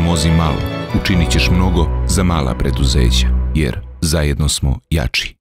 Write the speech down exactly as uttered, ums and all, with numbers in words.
Pomozi malo, učinit ćeš mnogo za mala preduzeća, jer zajedno smo jači.